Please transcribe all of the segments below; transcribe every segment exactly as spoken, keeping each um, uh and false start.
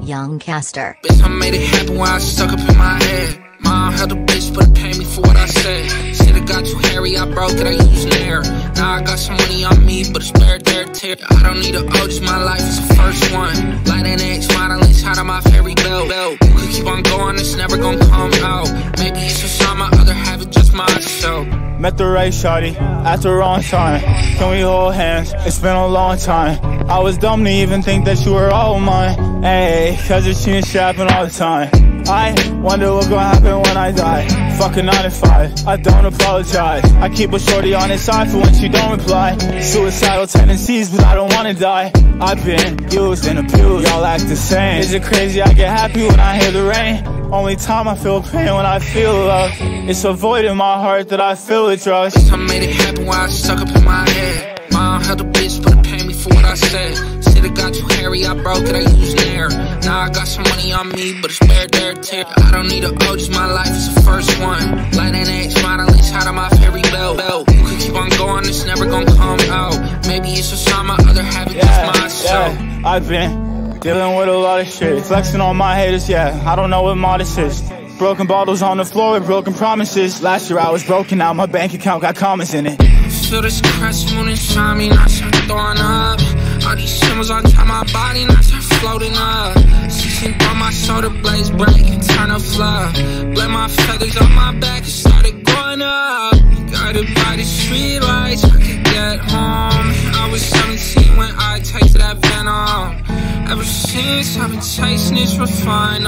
Young Caster. Bitch, I made it happen while I stuck up in my head. Mom held a bitch, but it paid me for what I said. Said it got too hairy, I broke it, I used an air. Now I got some money on me, but it's buried there, tear. I don't need a O, just my life is the first one. Light an X, model inside of my fairy belt. You could keep on going, it's never gonna come out. Maybe it's just on my other half, it's just myself. Met the right shawty at the wrong time. Can we hold hands? It's been a long time. I was dumb to even think that you were all mine. Hey, cause it seems to happen all the time. I wonder what's gonna happen when I die. Fucking nine to five, I don't apologize. I keep a shorty on his side for when she don't reply. Suicidal tendencies, but I don't wanna die. I've been used and abused, y'all act the same. Is it crazy I get happy when I hear the rain? Only time I feel pain when I feel love. It's a void in my heart that I feel with trust. I made it happen while I stuck up in my head. Mom held a bitch, but it paid me for what I said. Said it got too hairy, I broke it, I used an air. Now I got some money on me, but it's buried there, tear. I don't need a O, just my life is the first one. Light an X, model inside of my fairy belt. You could keep on going, it's never gonna come out. Maybe it's just on my other half, it's yeah, just myself. Yeah, I've been dealing with a lot of shit. Flexing on my haters, yeah, I don't know what modest is. Broken bottles on the floor with broken promises. Last year I was broken, now my bank account got commas in it. Feel this crescent moon inside me, now I start throwing up. All these symbols on top of my body, now I start floating up. Season through my shoulder blades break and turn a flood. Bled my feathers on my back and started growing up. Guided by the street lights, I could get home. I was seventeen when I tasted that venom. Ever since I've been chasing this refined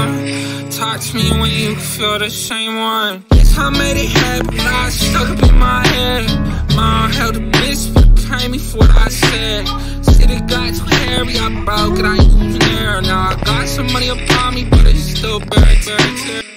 on. Talk to me when you feel the same one. Yes, I made it happen, I stuck up in my head. Mom held a bitch, but it paid me for what I said. Said it got too hairy, I broke it, I used an air. Now I got some money upon me, but it's still buried, buried, buried.